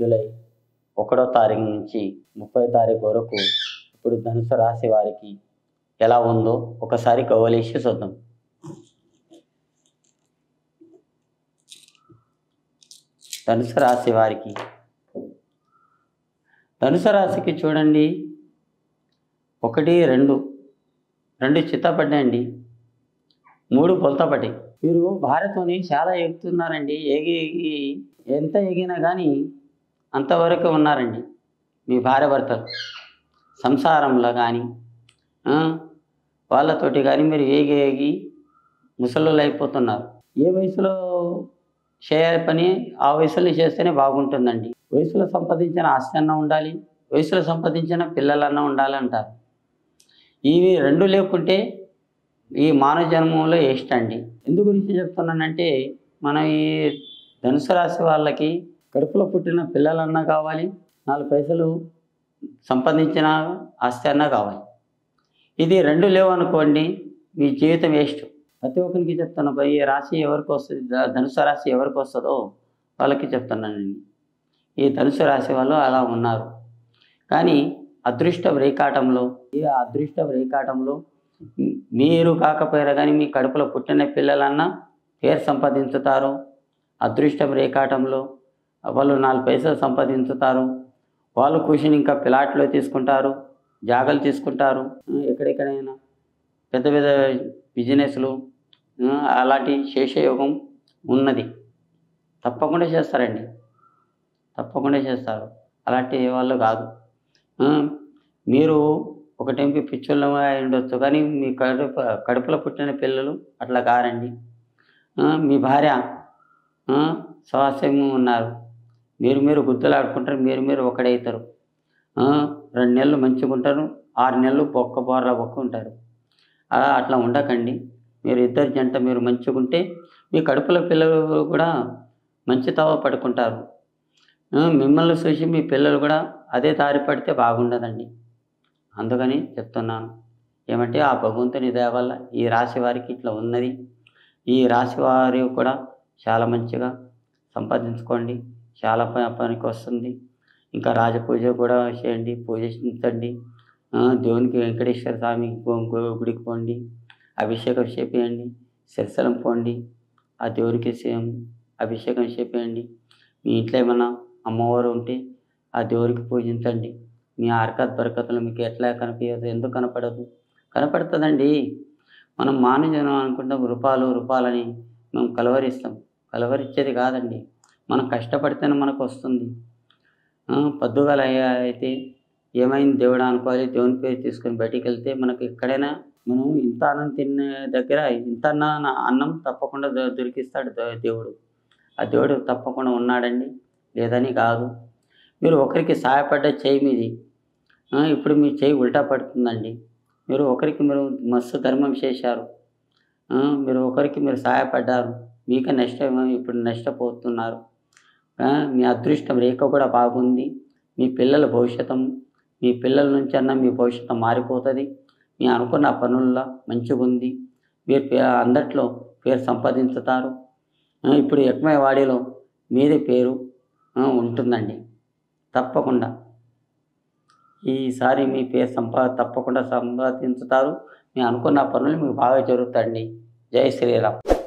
July 1వ తారీఖు నుంచి 30వ తారీఖు వరకు ఇప్పుడు ధనుసు రాశి వారికి ఎలా ఉందో ఒకసారి గవ్వలేసి చూద్దాం. ధనుసు రాశి వారికి, ధనుసు రాశికి చూడండి, 1, 2 చిత్తపడ్డాయండి, 3 పొలతపడ్డాయి. మీరు భార్యతోని చాలా ఎగుతున్నారండి. ఎగి ఎంత ఎగినా కానీ అంతవరకు ఉన్నారండి. మీ భార్య భర్తలు సంసారంలో కానీ వాళ్ళతోటి కానీ మీరు ఏగి ముసలోళ్ళు అయిపోతున్నారు. ఏ వయసులో చేయాలి పని ఆ వయసులో చేస్తేనే బాగుంటుందండి. వయసులో సంపాదించిన ఆస్తి అన్న ఉండాలి, వయసులో సంపాదించిన పిల్లలన్నా ఉండాలి అంటారు. ఇవి 2 లేకుంటే ఈ మానవ జన్మంలో వేస్ట్ అండి. ఎందు గురించి చెప్తున్నానంటే, మనం ఈ ధనుసు రాశి వాళ్ళకి కడుపులో పుట్టిన పిల్లలన్నా కావాలి, 4 పైసలు సంపాదించిన ఆస్తి అన్నా కావాలి. ఇది 2 లేవు అనుకోండి, మీ జీవితం వేస్ట్. ప్రతి ఒక్కరికి చెప్తాను, ఈ రాశి ఎవరికి వస్తుంది, ధనుసు రాశి ఎవరికి వస్తుందో వాళ్ళకి చెప్తున్నానండి. ఈ ధనుసు రాశి వాళ్ళు అలా ఉన్నారు. కానీ అదృష్ట రేఖాటంలో, ఈ అదృష్ట రేఖాటంలో మీరు కాకపోయారా కానీ మీ కడుపులో పుట్టిన పిల్లలన్నా పేరు సంపాదించుతారు. అదృష్టం రేఖాటంలో వాళ్ళు 4 పైసలు సంపాదించుతారు. వాళ్ళు కూర్చుని ఇంకా ప్లాట్లో తీసుకుంటారు, జాగాలు తీసుకుంటారు. ఎక్కడెక్కడైనా పెద్ద పెద్ద బిజినెస్లు అలాంటి శేషయోగం ఉన్నది. తప్పకుండా చేస్తారండి, తప్పకుండా చేస్తారు. అలాంటి వాళ్ళు కాదు. మీరు ఒక టైంకి పిచ్చోళ్ళ ఉండొచ్చు, కానీ మీ కడుపులో పుట్టిన పిల్లలు అట్లా కారండి. మీ భార్య స్వాస్థ్యం ఉన్నారు, మీరు గుద్దలు ఆడుకుంటారు, మీరు ఒకడవుతారు. 2 నెలలు మంచిగా ఉంటారు, 6 నెలలు బొక్క ఉంటారు. అట్లా ఉండకండి. మీరు ఇద్దరు జంట మీరు మంచిగా ఉంటే మీ కడుపులో పిల్లలు కూడా మంచి తావ పడుకుంటారు. మిమ్మల్ని చూసి మీ పిల్లలు కూడా అదే దారి పడితే బాగుండదండి. అందుకని చెప్తున్నాను ఏమంటే, ఆ భగవంతుని దయ వల్ల ఈ రాశి వారికి ఇట్లా ఉన్నది. ఈ రాశి వారి కూడా చాలా మంచిగా సంపాదించుకోండి, చాలా పనికి వస్తుంది. ఇంకా రాజపూజ కూడా చేయండి, పూజించండి. దేవునికి వెంకటేశ్వర స్వామి గుడికి పోండి, అభిషేకం చేపియండి, శ్రీశైలం పోండి, ఆ దేవునికి అభిషేకం చేపియండి. మీ ఇంట్లో ఏమన్నా అమ్మవారు ఉంటే ఆ దేవునికి పూజించండి. మీ హరకత్ బరకతులు మీకు ఎట్లా కనిపించదు, ఎందుకు కనపడదు? కనపడుతుందండి. మనం మానవజనం అనుకుంటాం, రూపాలని మేము కలవరిస్తాం. కలవరిచ్చేది కాదండి, మనం కష్టపడితేనే మనకు వస్తుంది. పొద్దుగాల అయితే ఏమైంది దేవుడు అనుకోవాలి, దేవుని పేరు తీసుకొని బయటికి వెళ్తే మనకు ఎక్కడైనా మనం ఇంత అన్నం తినే దగ్గర ఇంత అన్నం తప్పకుండా దొరికిస్తాడు దేవుడు. ఆ దేవుడు తప్పకుండా ఉన్నాడండి, లేదని కాదు. మీరు ఒకరికి సహాయపడ్డ చేయి మీది, ఇప్పుడు మీ చేయి ఉల్టా పడుతుందండి. మీరు ఒకరికి మస్తు ధర్మం చేశారు, మీరు ఒకరికి సహాయపడ్డారు, మీకే నష్టం, ఇప్పుడు నష్టపోతున్నారు. మీ అదృష్టం రేఖ కూడా బాగుంది. మీ పిల్లల భవిష్యత్తు, మీ పిల్లల నుంచి అన్న మీ భవిష్యత్తు మారిపోతుంది. మీ అనుకున్న పనుల్లో మంచిగా ఉంది. మీరు అందట్లో పేరు సంపాదించుతారు. ఇప్పుడు ఎక్కువ వాడిలో మీదే పేరు ఉంటుందండి. తప్పకుండా ఈసారి మీ పేరు తప్పకుండా సంపాదించుతారు. మీ అనుకున్న పనులు మీకు బాగా జరుగుతాయండి. జై శ్రీరామ్.